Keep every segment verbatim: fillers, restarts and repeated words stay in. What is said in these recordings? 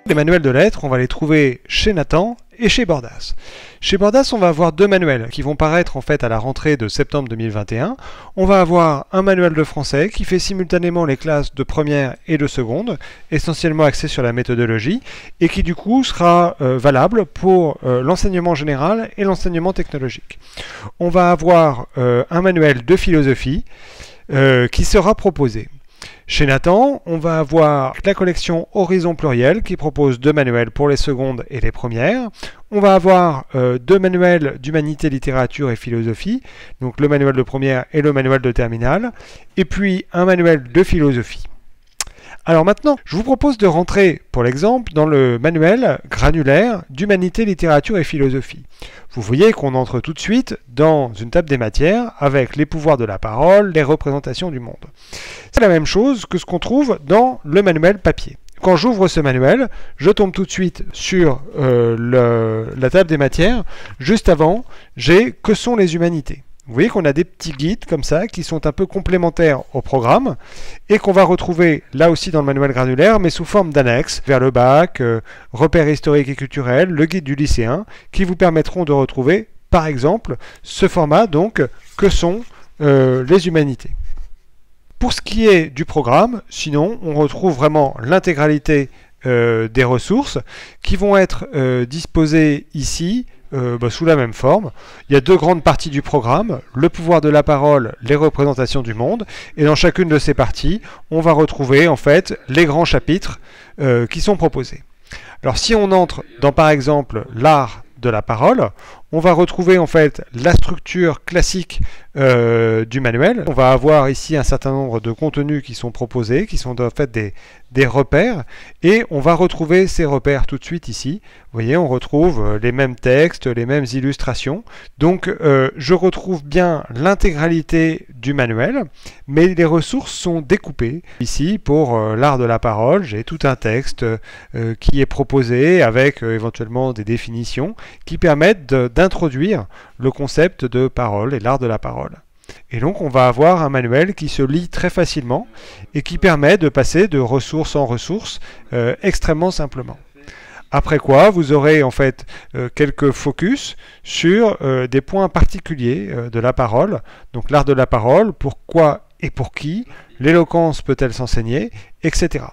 Les manuels de lettres, on va les trouver chez Nathan et chez Bordas. Chez Bordas, on va avoir deux manuels qui vont paraître en fait à la rentrée de septembre deux mille vingt et un. On va avoir un manuel de français qui fait simultanément les classes de première et de seconde, essentiellement axé sur la méthodologie, et qui du coup sera euh, valable pour euh, l'enseignement général et l'enseignement technologique. On va avoir euh, un manuel de philosophie euh, qui sera proposé. Chez Nathan, on va avoir la collection Horizon Pluriel qui propose deux manuels pour les secondes et les premières. On va avoir euh, deux manuels d'humanité, littérature et philosophie, donc le manuel de première et le manuel de terminale, et puis un manuel de philosophie. Alors maintenant, je vous propose de rentrer, pour l'exemple, dans le manuel granulaire d'humanité, littérature et philosophie. Vous voyez qu'on entre tout de suite dans une table des matières avec les pouvoirs de la parole, les représentations du monde. C'est la même chose que ce qu'on trouve dans le manuel papier. Quand j'ouvre ce manuel, je tombe tout de suite sur euh, le, la table des matières. Juste avant, j'ai « Que sont les humanités ?» Vous voyez qu'on a des petits guides comme ça qui sont un peu complémentaires au programme et qu'on va retrouver là aussi dans le manuel granulaire mais sous forme d'annexe vers le bac, euh, repères historiques et culturels, le guide du lycéen qui vous permettront de retrouver par exemple ce format donc que sont euh, les humanités. Pour ce qui est du programme, sinon on retrouve vraiment l'intégralité euh, des ressources qui vont être euh, disposées ici Euh, bah, sous la même forme. Il y a deux grandes parties du programme, le pouvoir de la parole, les représentations du monde, et dans chacune de ces parties, on va retrouver en fait les grands chapitres euh, qui sont proposés. Alors si on entre dans par exemple l'art de la parole, on va retrouver en fait la structure classique euh, du manuel. On va avoir ici un certain nombre de contenus qui sont proposés, qui sont en fait des, des repères, et on va retrouver ces repères tout de suite ici. Vous voyez, on retrouve les mêmes textes, les mêmes illustrations. Donc euh, je retrouve bien l'intégralité du manuel, mais les ressources sont découpées. Ici, pour euh, l'art de la parole, j'ai tout un texte euh, qui est proposé avec euh, éventuellement des définitions qui permettent de, d'introduire le concept de parole et l'art de la parole. Et donc on va avoir un manuel qui se lit très facilement et qui permet de passer de ressource en ressource euh, extrêmement simplement. Après quoi, vous aurez en fait euh, quelques focus sur euh, des points particuliers euh, de la parole. Donc l'art de la parole, pourquoi et pour qui, l'éloquence peut-elle s'enseigner, et cetera.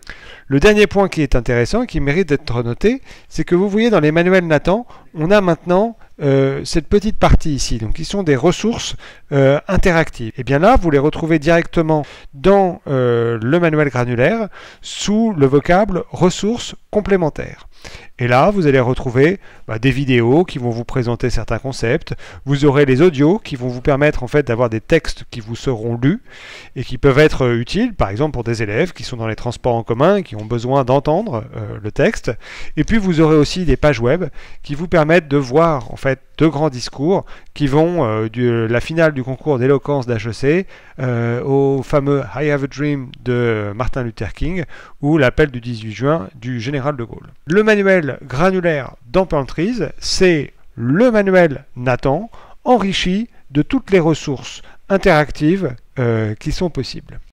Le dernier point qui est intéressant et qui mérite d'être noté, c'est que vous voyez dans les manuels Nathan, on a maintenant euh, cette petite partie ici, donc qui sont des ressources euh, interactives. Et bien là, vous les retrouvez directement dans euh, le manuel granulaire sous le vocable ressources complémentaires. Et là, vous allez retrouver bah, des vidéos qui vont vous présenter certains concepts. Vous aurez les audios qui vont vous permettre en fait d'avoir des textes qui vous seront lus et qui peuvent être euh, utiles, par exemple pour des élèves qui sont dans les transports en commun et qui ont besoin d'entendre euh, le texte. Et puis vous aurez aussi des pages web qui vous permettent de voir en fait deux grands discours qui vont euh, de la finale du concours d'éloquence d'H E C euh, au fameux I Have a Dream de Martin Luther King ou l'appel du dix-huit juin du général de Gaulle. Le manuel granulaire dans Plantries, c'est le manuel Nathan enrichi de toutes les ressources interactives euh, qui sont possibles.